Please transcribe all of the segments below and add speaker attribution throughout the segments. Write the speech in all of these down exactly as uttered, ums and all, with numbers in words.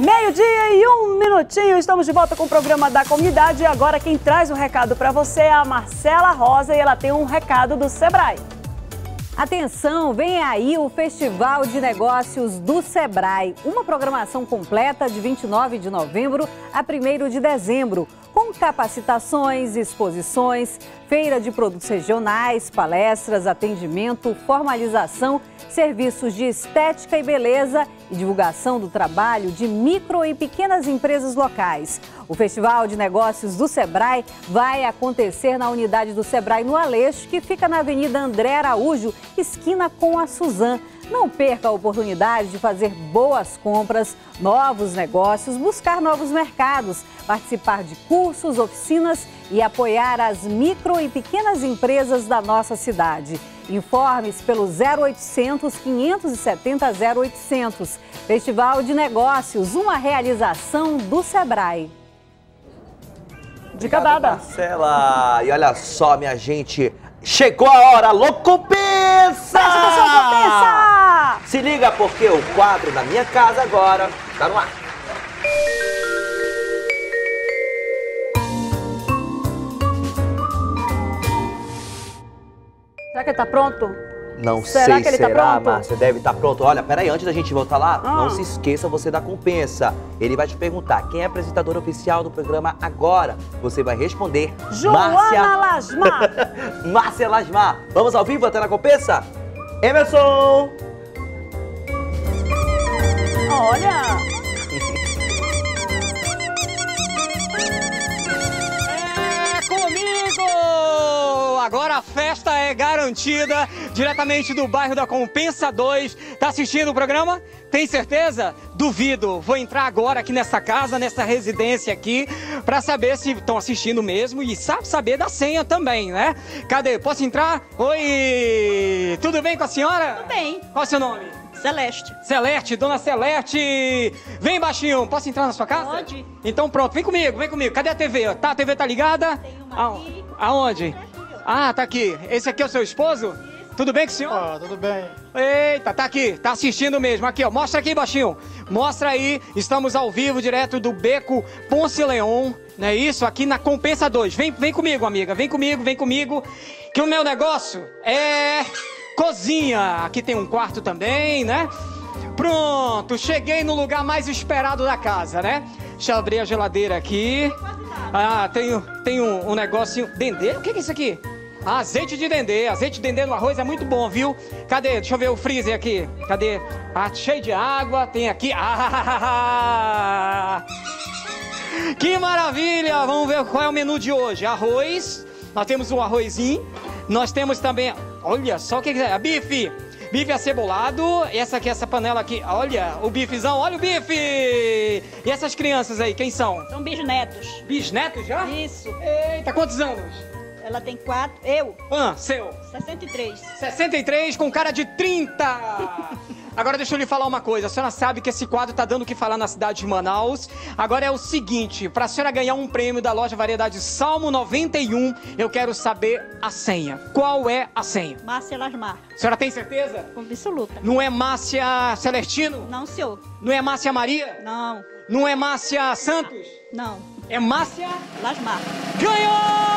Speaker 1: Meio-dia e um minutinho, estamos de volta com o programa da comunidade e agora quem traz o recado para você é a Marcela Rosa e ela tem um recado do Sebrae.
Speaker 2: Atenção, vem aí o Festival de Negócios do Sebrae, uma programação completa de vinte e nove de novembro a primeiro de dezembro, com capacitações, exposições, feira de produtos regionais, palestras, atendimento, formalização, serviços de estética e beleza e divulgação do trabalho de micro e pequenas empresas locais. O Festival de Negócios do Sebrae vai acontecer na unidade do Sebrae no Aleixo, que fica na Avenida André Araújo, esquina com a Suzan. Não perca a oportunidade de fazer boas compras, novos negócios, buscar novos mercados, participar de cursos, oficinas e apoiar as micro e pequenas empresas da nossa cidade. Informe-se pelo zero oitocentos, quinhentos e setenta, zero oitocentos. Festival de Negócios, uma realização do Sebrae.
Speaker 1: Dica dada.
Speaker 3: Marcela, e olha só, minha gente, chegou a hora, alô, compensa!
Speaker 1: Compensa!
Speaker 3: Se liga porque o quadro da minha casa agora tá no ar.
Speaker 1: Será que ele tá pronto?
Speaker 3: Não
Speaker 1: será
Speaker 3: sei,
Speaker 1: que ele
Speaker 3: será,
Speaker 1: tá pronto?
Speaker 3: Márcia, deve estar pronto. Olha, peraí, antes da gente voltar lá,
Speaker 1: Ah.
Speaker 3: não se esqueça você da compensa. Ele vai te perguntar quem é a apresentadora oficial do programa agora. Você vai responder
Speaker 1: Joana
Speaker 3: Márcia...
Speaker 1: Lasmar.
Speaker 3: Márcia Lasmar. Vamos ao vivo até na compensa? Emerson!
Speaker 1: Olha!
Speaker 4: É comigo! Agora a festa é garantida, diretamente do bairro da Compensa dois. Tá assistindo o programa? Tem certeza? Duvido. Vou entrar agora aqui nessa casa, nessa residência aqui, pra saber se estão assistindo mesmo e sabe saber da senha também, né? Cadê? Posso entrar? Oi! Tudo bem com a senhora?
Speaker 5: Tudo bem.
Speaker 4: Qual é o seu nome?
Speaker 5: Celeste.
Speaker 4: Celeste, dona Celeste! Vem, baixinho, posso entrar na sua casa?
Speaker 5: Pode.
Speaker 4: Então pronto, vem comigo, vem comigo. Cadê a T V? Tá, a T V tá ligada?
Speaker 5: Tem uma aqui.
Speaker 4: Aonde? Ah, tá aqui. Esse aqui é o seu esposo? Tudo bem com o senhor?
Speaker 6: Ah, tudo bem.
Speaker 4: Eita, tá aqui, tá assistindo mesmo. Aqui, ó, mostra aqui, baixinho. Mostra aí, estamos ao vivo, direto do Beco Ponce Leon, não é isso? Aqui na Compensa dois. Vem, vem comigo, amiga, vem comigo, vem comigo, que o meu negócio é cozinha. Aqui tem um quarto também, né? Pronto, cheguei no lugar mais esperado da casa, né? Deixa eu abrir a geladeira aqui. Ah, tem, tem um, um negocinho... Dendê? O que é isso aqui? Ah, azeite de dendê. Azeite de dendê no arroz é muito bom, viu? Cadê? Deixa eu ver o freezer aqui. Cadê? Ah, cheio de água. Tem aqui... Ah! Que maravilha! Vamos ver qual é o menu de hoje. Arroz. Nós temos um arrozinho. Nós temos também... Olha só o que é. Bife. Bife acebolado. Essa aqui, essa panela aqui. Olha o bifezão. Olha o bife! E essas crianças aí, quem são?
Speaker 5: São bisnetos.
Speaker 4: Bisnetos já?
Speaker 5: Isso.
Speaker 4: Eita, quantos anos?
Speaker 5: Ela tem quatro. Eu,
Speaker 4: Ah, seu.
Speaker 5: sessenta e três.
Speaker 4: sessenta e três com cara de trinta. Agora deixa eu lhe falar uma coisa. A senhora sabe que esse quadro tá dando o que falar na cidade de Manaus. Agora é o seguinte, pra senhora ganhar um prêmio da loja Variedade Salmo noventa e um, eu quero saber a senha. Qual é a senha?
Speaker 5: Márcia Lasmar.
Speaker 4: A senhora tem certeza?
Speaker 5: Absoluta.
Speaker 4: Não é Márcia Celestino?
Speaker 5: Não, senhor.
Speaker 4: Não é Márcia Maria?
Speaker 5: Não.
Speaker 4: Não é Márcia Santos?
Speaker 5: Não.
Speaker 4: É Márcia...
Speaker 5: Lasmar.
Speaker 4: Ganhou!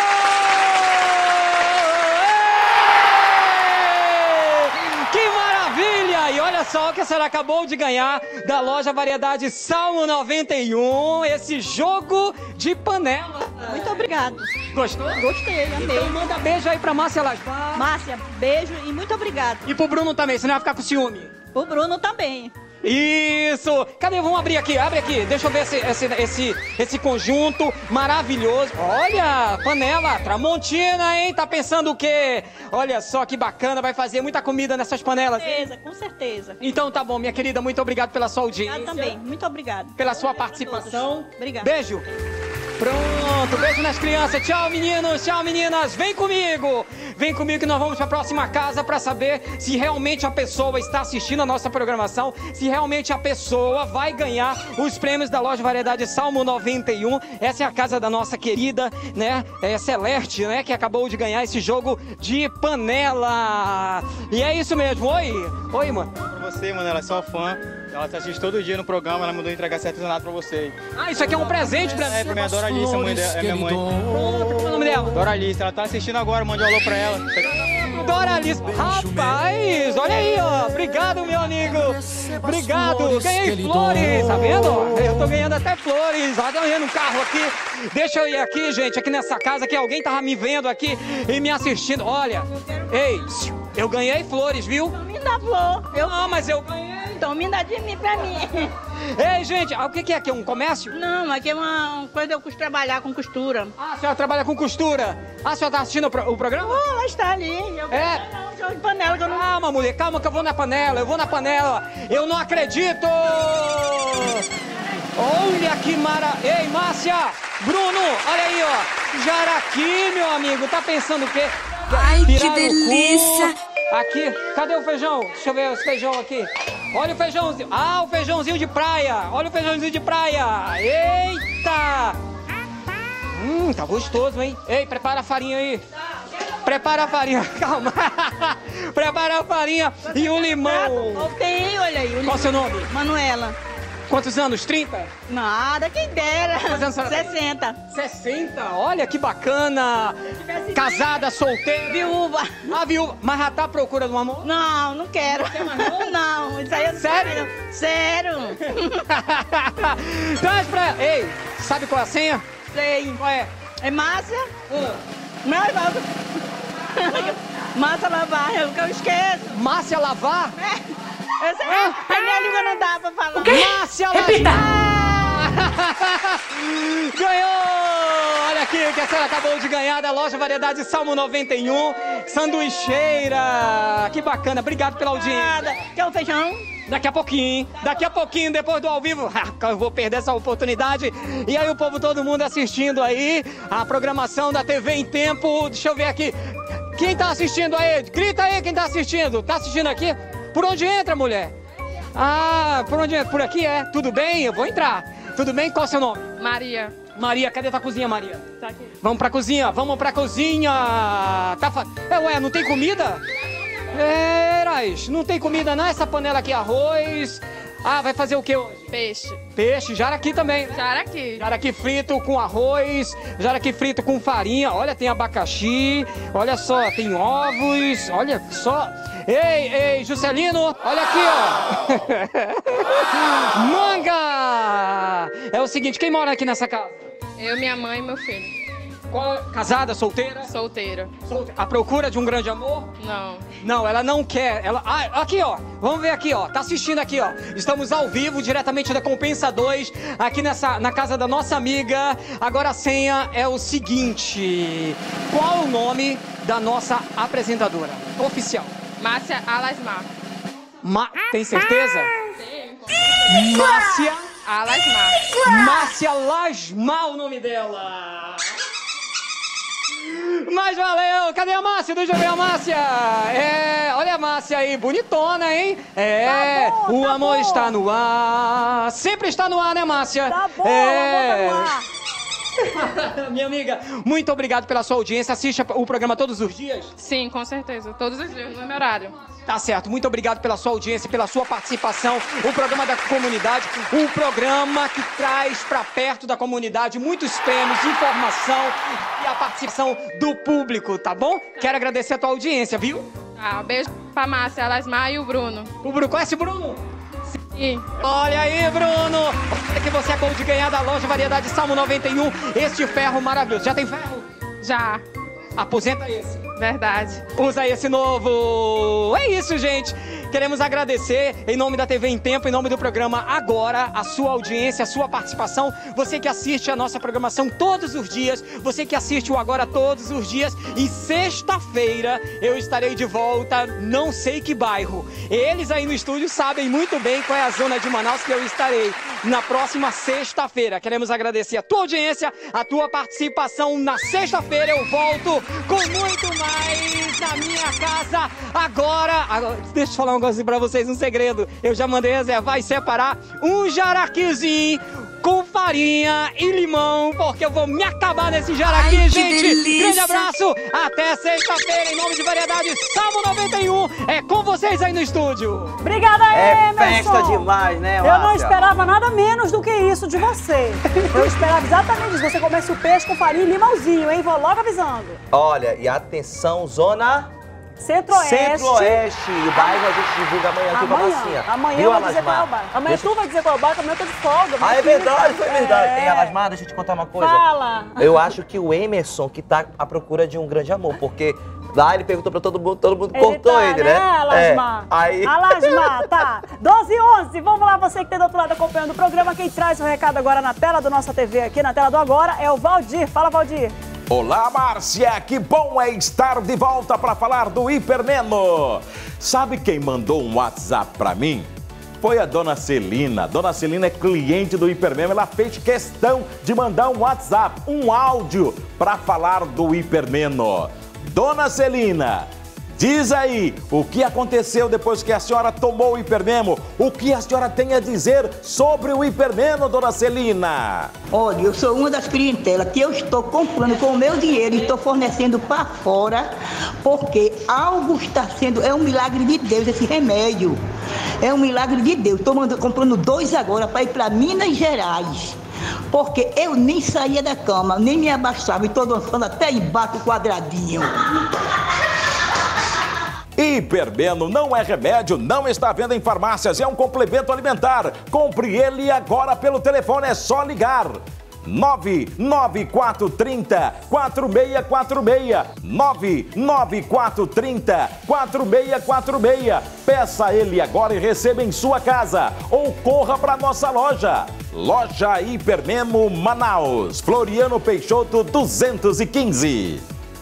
Speaker 4: Que maravilha! E olha só que a senhora acabou de ganhar da loja Variedade Salmo noventa e um, esse jogo de panela.
Speaker 5: Muito obrigado.
Speaker 4: Gostou?
Speaker 5: Gostei, amei.
Speaker 4: Então manda beijo aí pra Márcia Lasmar.
Speaker 5: Márcia, beijo e muito obrigado.
Speaker 4: E pro Bruno também, senão vai ficar com ciúme.
Speaker 5: O Bruno também.
Speaker 4: Isso! Cadê? Vamos abrir aqui, abre aqui. Deixa eu ver esse, esse, esse, esse conjunto maravilhoso. Olha, panela Tramontina, hein? Tá pensando o quê? Olha só que bacana, vai fazer muita comida nessas panelas.
Speaker 5: Com certeza, com certeza.
Speaker 4: Então tá bom, minha querida, muito obrigado pela sua audiência.
Speaker 5: Obrigado também, muito obrigado.
Speaker 4: Pela sua participação.
Speaker 5: Obrigada.
Speaker 4: Beijo. Pronto, beijo nas crianças. Tchau, meninos, tchau, meninas. Vem comigo. Vem comigo que nós vamos para a próxima casa para saber se realmente a pessoa está assistindo a nossa programação, se realmente a pessoa vai ganhar os prêmios da loja Variedade Salmo noventa e um. Essa é a casa da nossa querida, né, é, Celeste, né, que acabou de ganhar esse jogo de panela. E é isso mesmo. Oi. Oi, mano.
Speaker 6: Pra você, mano, ela é só fã. Ela te assiste todo dia no programa, ela mandou entregar esse artesanato pra você.
Speaker 4: Ah, isso aqui é um presente pra mim.
Speaker 6: É, pra minha Doralice, a mãe dela, é minha mãe.
Speaker 4: Pronto, qual é o nome dela?
Speaker 6: Doralice, ela tá assistindo agora, mande um alô pra ela.
Speaker 4: Doralice. Rapaz, olha aí, ó. Obrigado, meu amigo. Obrigado. Ganhei flores, tá vendo? Eu tô ganhando até flores. Ó, ganhando um carro aqui. Deixa eu ir aqui, gente, aqui nessa casa, que alguém tava me vendo aqui e me assistindo. Olha, ei, eu ganhei flores, viu?
Speaker 5: Então me dá flor. Eu...
Speaker 4: Não, mas eu ganhei.
Speaker 5: Então me dá de mim pra mim.
Speaker 4: Ei, gente, o que que é aqui? Um comércio?
Speaker 5: Não, aqui é uma coisa eu costumo trabalhar com costura.
Speaker 4: Ah, a senhora trabalha com costura. Ah, a senhora tá assistindo o, pro- o programa?
Speaker 5: Oh, ela está ali. Eu...
Speaker 4: É?
Speaker 5: Não, jogo de panela que eu não...
Speaker 4: Calma, mulher, calma que eu vou na panela, eu vou na panela. Eu não acredito! Olha que mara... Ei, Márcia! Bruno, olha aí, ó. Jaraqui, meu amigo, tá pensando o quê?
Speaker 7: Ai, que
Speaker 4: Pirarucu.
Speaker 7: delícia!
Speaker 4: Aqui, cadê o feijão? Deixa eu ver esse feijão aqui. Olha o feijãozinho. Ah, o feijãozinho de praia. Olha o feijãozinho de praia. Eita! Hum, tá gostoso, hein? Ei, prepara a farinha aí. Prepara a farinha, calma. Prepara a farinha e o limão.
Speaker 5: Tem, olha aí.
Speaker 4: Qual o seu nome?
Speaker 5: Manuela.
Speaker 4: Quantos anos? trinta?
Speaker 5: Nada, quem dera.
Speaker 4: Quantos anos a senhora tem?
Speaker 5: sessenta.
Speaker 4: sessenta? Olha que bacana. Casada, solteira.
Speaker 5: Viúva.
Speaker 4: Ah, viúva. Mas já tá à procura de um amor?
Speaker 5: Não, não quero.
Speaker 4: Não quer mais não?
Speaker 5: Não, isso aí eu não
Speaker 4: Sério?
Speaker 5: quero. Sério?
Speaker 4: Traz pra ela. Ei, sabe qual é a senha?
Speaker 5: Sei.
Speaker 4: Qual é?
Speaker 5: É Márcia?
Speaker 4: Hum.
Speaker 5: Não, não. Márcia lavar, eu que eu esqueço.
Speaker 4: Márcia Lavar?
Speaker 5: É. Eu sei, a minha língua não dá pra falar.
Speaker 4: Márcia Lavar! Ganhou! Olha aqui que a senhora acabou de ganhar da loja Variedade Salmo noventa e um, sanduicheira. Que bacana, obrigado pela audiência.
Speaker 5: Nada. Quer um feijão?
Speaker 4: Daqui a pouquinho, daqui a pouquinho, depois do ao vivo, eu vou perder essa oportunidade. E aí o povo, todo mundo assistindo aí a programação da T V em Tempo. Deixa eu ver aqui. Quem tá assistindo aí? Grita aí quem tá assistindo. Tá assistindo aqui? Por onde entra, mulher? Ah, por onde entra? Por aqui é? Tudo bem? Eu vou entrar. Tudo bem? Qual é o seu nome?
Speaker 8: Maria.
Speaker 4: Maria, cadê tua cozinha, Maria?
Speaker 8: Tá aqui.
Speaker 4: Vamos pra cozinha, vamos pra cozinha. Tá fa... é, ué, não tem comida? É, Rais, não tem comida não? Essa panela aqui, arroz. Ah, vai fazer o que hoje?
Speaker 8: Peixe.
Speaker 4: Peixe, jaraqui também.
Speaker 8: Jaraqui.
Speaker 4: Jaraqui frito com arroz, jaraqui frito com farinha. Olha, tem abacaxi, olha só, tem ovos, olha só. Ei, ei, Juscelino, olha aqui, ó. Manga! É o seguinte, quem mora aqui nessa casa?
Speaker 8: Eu, minha mãe e meu filho.
Speaker 4: Qual, casada, solteira?
Speaker 8: Solteira.
Speaker 4: Solteira. À procura de um grande amor?
Speaker 8: Não.
Speaker 4: Não, ela não quer. Ela... Ah, aqui, ó. Vamos ver aqui, ó. Tá assistindo aqui, ó. Estamos ao vivo, diretamente da Compensa dois, aqui nessa, na casa da nossa amiga. Agora a senha é o seguinte. Qual o nome da nossa apresentadora oficial?
Speaker 8: Márcia Alasmar.
Speaker 4: Ma... Tem certeza? Márcia...
Speaker 8: Alasmar.
Speaker 4: Márcia Lasmar, o nome dela. Mas valeu! Cadê a Márcia? Deixa eu ver a Márcia! É, olha a Márcia aí, bonitona, hein? É,
Speaker 1: Tá bom,
Speaker 4: o
Speaker 1: tá
Speaker 4: amor
Speaker 1: bom.
Speaker 4: está no ar. Sempre está no ar, né, Márcia?
Speaker 1: Tá bom,
Speaker 4: é...
Speaker 1: vamos lá.
Speaker 4: Minha amiga, muito obrigado pela sua audiência. Assiste o programa todos os dias?
Speaker 8: Sim, com certeza. Todos os dias, no meu horário.
Speaker 4: Tá certo, muito obrigado pela sua audiência, pela sua participação. O programa da comunidade, um programa que traz pra perto da comunidade muitos prêmios, informação e a participação do público, tá bom? Quero agradecer a tua audiência, viu?
Speaker 8: Ah, beijo pra Márcia Alasmar e o Bruno.
Speaker 4: O Bruno, conhece o Bruno?
Speaker 8: Sim.
Speaker 4: Olha aí, Bruno! Olha que você acabou de ganhar da loja Variedade Salmo noventa e um, este ferro maravilhoso. Já tem ferro?
Speaker 8: Já.
Speaker 4: Aposenta esse.
Speaker 8: Verdade.
Speaker 4: Usa esse novo! É isso, gente! Queremos agradecer, em nome da T V em Tempo, em nome do programa Agora, a sua audiência, a sua participação. Você que assiste a nossa programação todos os dias, você que assiste o Agora todos os dias. E sexta-feira eu estarei de volta, não sei que bairro. Eles aí no estúdio sabem muito bem qual é a zona de Manaus que eu estarei na próxima sexta-feira. Queremos agradecer a tua audiência, a tua participação. Na sexta-feira eu volto com muito mais na minha casa. Agora, agora deixa eu falar uma coisa pra vocês, um segredo. Eu já mandei reservar e separar um jaraquizinho com farinha e limão, porque eu vou me acabar nesse jaraqui,
Speaker 7: Ai,
Speaker 4: gente.
Speaker 7: delícia.
Speaker 4: Grande abraço, até sexta-feira, em nome de Variedade Salmo noventa e um. É com vocês aí no estúdio.
Speaker 1: Obrigada,
Speaker 3: É
Speaker 1: Emerson.
Speaker 3: festa demais, né,
Speaker 1: Eu não
Speaker 3: Márcia?
Speaker 1: esperava nada menos do que isso de você. Eu esperava exatamente isso. Você comece o peixe com farinha e limãozinho, hein? Vou logo avisando.
Speaker 3: Olha, e atenção, zona...
Speaker 1: Centro-Oeste.
Speaker 3: Centro-Oeste. O bairro a gente divulga amanhã aqui com a
Speaker 1: Amanhã,
Speaker 3: Marcinha.
Speaker 1: amanhã
Speaker 3: Viu,
Speaker 1: eu vou dizer qual é o
Speaker 3: Alasmar?
Speaker 1: bairro. Amanhã
Speaker 3: Deixa-
Speaker 1: tu vai dizer qual é o bairro, amanhã eu tô de folga.
Speaker 3: Ah, é verdade, foi verdade.
Speaker 1: É.
Speaker 3: Ei, Alasmar, deixa eu te contar uma coisa.
Speaker 1: Fala.
Speaker 3: Eu acho que o Emerson que tá à procura de um grande amor, porque lá ele perguntou pra todo mundo, todo mundo cortou
Speaker 1: tá,
Speaker 3: ele, né?
Speaker 1: Alasmar?
Speaker 3: É, aí...
Speaker 1: Alasmar, tá. doze e onze, vamos lá, você que tem do outro lado acompanhando o programa. Quem traz o recado agora na tela da nossa T V aqui, na tela do Agora, é o Valdir. Fala, Valdir.
Speaker 9: Olá, Márcia, que bom é estar de volta para falar do Hipermeno. Sabe quem mandou um WhatsApp para mim? Foi a dona Celina. Dona Celina é cliente do Hipermeno, ela fez questão de mandar um WhatsApp, um áudio para falar do Hipermeno. Dona Celina, diz aí o que aconteceu depois que a senhora tomou o Hipermeno. O que a senhora tem a dizer sobre o Hipermeno, dona Celina?
Speaker 10: Olha, eu sou uma das clientelas que eu estou comprando com o meu dinheiro e estou fornecendo para fora, porque algo está sendo, é um milagre de Deus esse remédio. É um milagre de Deus. Estou comprando dois agora para ir para Minas Gerais. Porque eu nem saía da cama, nem me abaixava e estou dançando até embaixo quadradinho.
Speaker 9: Hipermeno não é remédio, não está à venda em farmácias, é um complemento alimentar. Compre ele agora pelo telefone, é só ligar. nove nove quatro três zero quatro seis quatro seis. nove nove quatro três zero quatro seis quatro seis. Peça ele agora e receba em sua casa. Ou corra para nossa loja. Loja Hipermeno Manaus, Floriano Peixoto duzentos e quinze.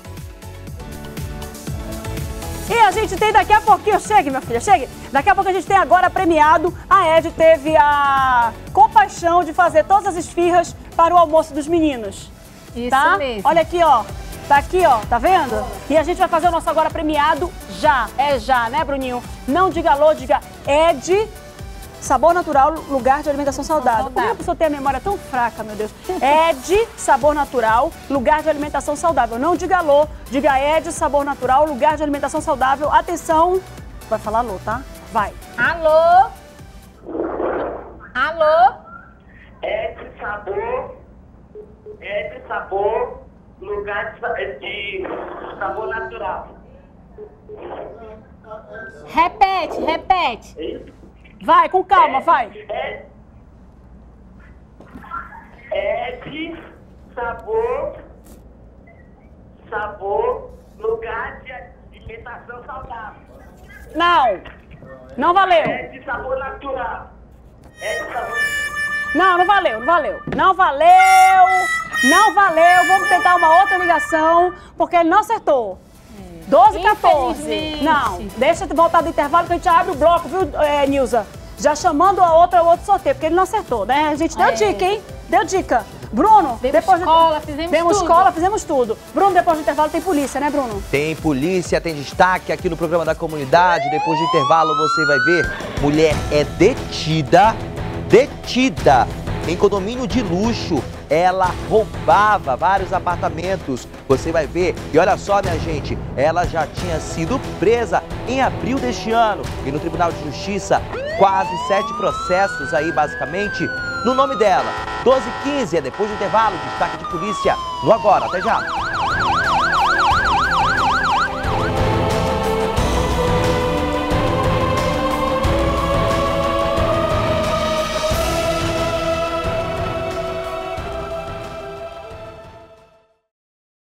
Speaker 1: E a gente tem daqui a pouquinho, chegue minha filha, chegue. Daqui a pouco a gente tem agora premiado. A Ed teve a compaixão de fazer todas as esfirras para o almoço dos meninos.
Speaker 2: Isso
Speaker 1: tá?
Speaker 2: mesmo.
Speaker 1: Olha aqui, ó. Tá aqui, ó. Tá vendo? E a gente vai fazer o nosso agora premiado já. É já, né, Bruninho? Não diga alô, diga Ed. Sabor natural, lugar de alimentação saudável. Por que a pessoa tem a memória tão fraca, meu Deus? Ed, sabor natural, lugar de alimentação saudável. Não diga alô, diga Ed, sabor natural, lugar de alimentação saudável. Atenção, vai falar alô, tá? Vai.
Speaker 11: Alô? Alô?
Speaker 12: Ed, sabor, Ed, sabor, lugar de, de sabor natural.
Speaker 11: Repete, repete.
Speaker 1: Vai, com calma, vai.
Speaker 12: É, é de sabor, sabor, lugar de alimentação saudável.
Speaker 1: Não, não valeu.
Speaker 12: É de sabor natural. É de sabor...
Speaker 1: Não, não valeu, não valeu. Não valeu, não valeu. Vamos tentar uma outra ligação, porque ele não acertou. doze, quatorze. Não, deixa eu voltar do intervalo que a gente já abre o bloco, viu, é, Nilza? Já chamando a outra, o outro sorteio, porque ele não acertou, né? A gente deu
Speaker 11: É.
Speaker 1: dica, hein? Deu dica. Bruno,
Speaker 11: Vemos
Speaker 1: depois
Speaker 11: escola, fizemos
Speaker 1: Vemos
Speaker 11: tudo.
Speaker 1: escola, fizemos tudo. Bruno, depois do intervalo tem polícia, né, Bruno?
Speaker 3: Tem polícia, tem destaque aqui no programa da comunidade. Depois do intervalo você vai ver, mulher é detida, detida em condomínio de luxo. Ela roubava vários apartamentos. Você vai ver. E olha só, minha gente, ela já tinha sido presa em abril deste ano. E no Tribunal de Justiça, quase sete processos aí, basicamente, no nome dela. doze e quinze é depois do intervalo, destaque de polícia no Agora. Até já.